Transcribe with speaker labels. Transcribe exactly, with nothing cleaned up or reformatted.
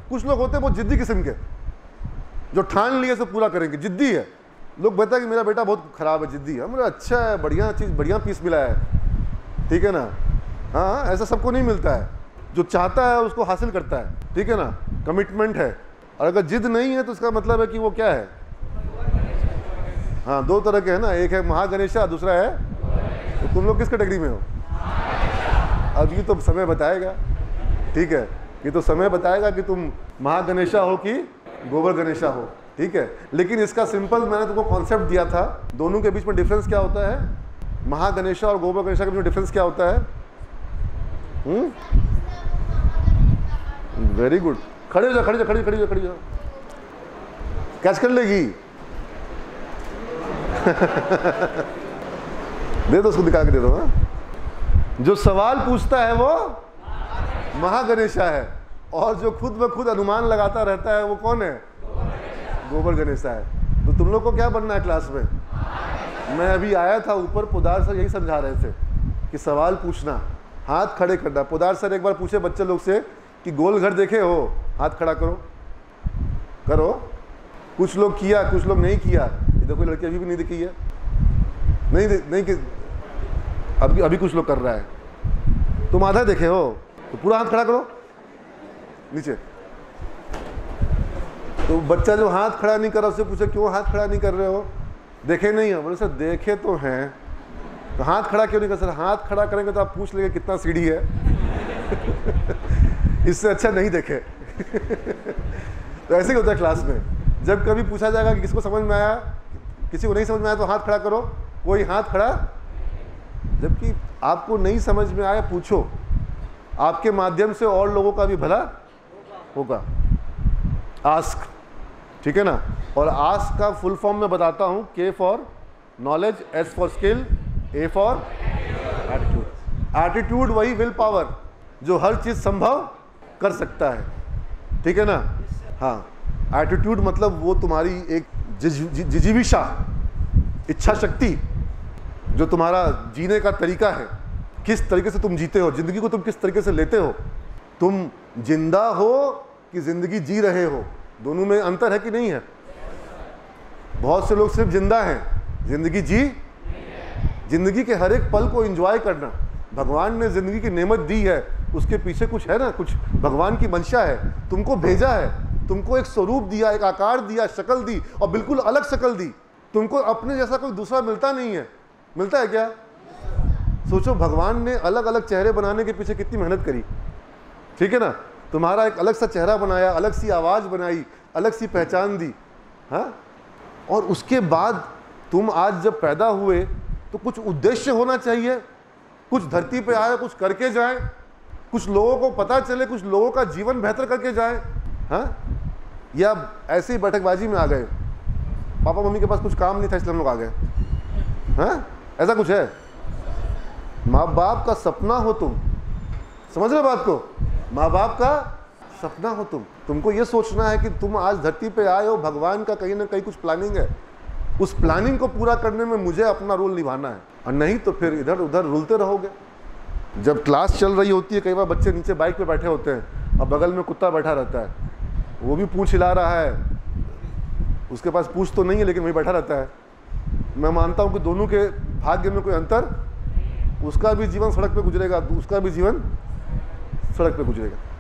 Speaker 1: कुछ लोग होते हैं बहुत जिद्दी किस्म के, जो ठान लिए से पूरा करेंगे, जिद्दी है। लोग बताए कि मेरा बेटा बहुत खराब है, जिद्दी है। मेरा अच्छा है, बढ़िया चीज़, बढ़िया पीस मिला है, ठीक है ना। हाँ, ऐसा सबको नहीं मिलता है। जो चाहता है उसको हासिल करता है, ठीक है ना, कमिटमेंट है। और अगर जिद नहीं है तो इसका मतलब है कि वो क्या है। हाँ, दो तरह के है ना, एक है महागणेशा, दूसरा है, तो तुम लोग किस कैटेगरी में हो? अब ये तो समय बताएगा, ठीक है, ये तो समय बताएगा कि तुम महागणेशा हो कि गोबर गणेशा हो, ठीक है। लेकिन इसका सिंपल मैंने तुमको कॉन्सेप्ट दिया था। दोनों के बीच में डिफरेंस क्या होता है? महागणेशा और गोबर गणेशा के बीच में डिफरेंस क्या होता है? Hmm, very good. खड़े हो जा, खड़े हो जा, खड़ी खड़ी हो, खड़ी हो, कैच कर लेगी। दे दो उसको, दिखा के दे दो। हाँ, जो सवाल पूछता है वो महागणेशा है, और जो खुद ब खुद अनुमान लगाता रहता है वो कौन है? गोबर गणेशा है। तो तुम लोग को क्या बनना है क्लास में? मैं अभी आया था ऊपर, पोदार सर यही समझा रहे थे कि सवाल पूछना, हाथ खड़े करना। पोदार सर एक बार पूछे बच्चे लोग से कि गोल घर देखे हो? हाथ खड़ा करो, करो। कुछ लोग किया, कुछ लोग नहीं किया। ये देखो लड़की अभी भी नहीं दिखी है, नहीं नहीं कि अभी अभी कुछ लोग कर रहा है। तुम आधा देखे हो तो पूरा हाथ खड़ा करो नीचे। तो बच्चा जो हाथ खड़ा नहीं कर रहा उससे पूछे क्यों हाथ खड़ा नहीं कर रहे हो? देखे नहीं हो? बोले सर देखे तो हैं, तो हाथ खड़ा क्यों नहीं कर? सर हाथ खड़ा करेंगे तो आप पूछ लेंगे कितना सीढ़ी है। इससे अच्छा नहीं देखे। तो ऐसे ही होता है क्लास में। जब कभी पूछा जाएगा कि किसको समझ में आया, किसी को नहीं समझ में आया तो हाथ खड़ा करो। कोई हाथ खड़ा, जबकि आपको नहीं समझ में आया पूछो, आपके माध्यम से और लोगों का भी भला होगा। आस्क, ठीक है ना। और आस्क का फुल फॉर्म में बताता हूं, K for knowledge, S for skill, A for attitude. Attitude वही विल पावर जो हर चीज संभव कर सकता है, ठीक है ना। हाँ, एटीट्यूड मतलब वो तुम्हारी एक जिजीविषा, इच्छा शक्ति, जो तुम्हारा जीने का तरीका है, किस तरीके से तुम जीते हो, जिंदगी को तुम किस तरीके से लेते हो। तुम जिंदा हो कि जिंदगी जी रहे हो, दोनों में अंतर है कि नहीं है? बहुत से लोग सिर्फ जिंदा हैं, जिंदगी जी। जिंदगी के हर एक पल को एंजॉय करना, भगवान ने जिंदगी की नेमत दी है, उसके पीछे कुछ है ना, कुछ भगवान की मंशा है। तुमको भेजा है, तुमको एक स्वरूप दिया, एक आकार दिया, शक्ल दी, और बिल्कुल अलग शक्ल दी। तुमको अपने जैसा कोई दूसरा मिलता नहीं है। मिलता है क्या? सोचो, भगवान ने अलग अलग चेहरे बनाने के पीछे कितनी मेहनत करी, ठीक है ना। तुम्हारा एक अलग सा चेहरा बनाया, अलग सी आवाज़ बनाई, अलग सी पहचान दी। हाँ, और उसके बाद तुम आज जब पैदा हुए तो कुछ उद्देश्य होना चाहिए। कुछ धरती पे आए, कुछ करके जाए, कुछ लोगों को पता चले, कुछ लोगों का जीवन बेहतर करके जाए। हाँ, या ऐसे ही बैठकबाजी में आ गए, पापा मम्मी के पास कुछ काम नहीं था इसलिए हम लोग आ गए। हाँ, ऐसा कुछ है? माँ बाप का सपना हो तुम, समझ रहे बात को? माँ बाप का सपना हो तुम। तुमको ये सोचना है कि तुम आज धरती पे आए हो, भगवान का कहीं ना कहीं कुछ प्लानिंग है। उस प्लानिंग को पूरा करने में मुझे अपना रोल निभाना है, और नहीं तो फिर इधर उधर रुलते रहोगे। जब क्लास चल रही होती है, कई बार बच्चे नीचे बाइक पे बैठे होते हैं और बगल में कुत्ता बैठा रहता है, वो भी पूंछ हिला रहा है, उसके पास पूंछ तो नहीं है लेकिन वही बैठा रहता है। मैं मानता हूँ कि दोनों के भाग्य में कोई अंतर, उसका भी जीवन सड़क पे गुजरेगा, उसका भी जीवन सड़क पे गुजरेगा।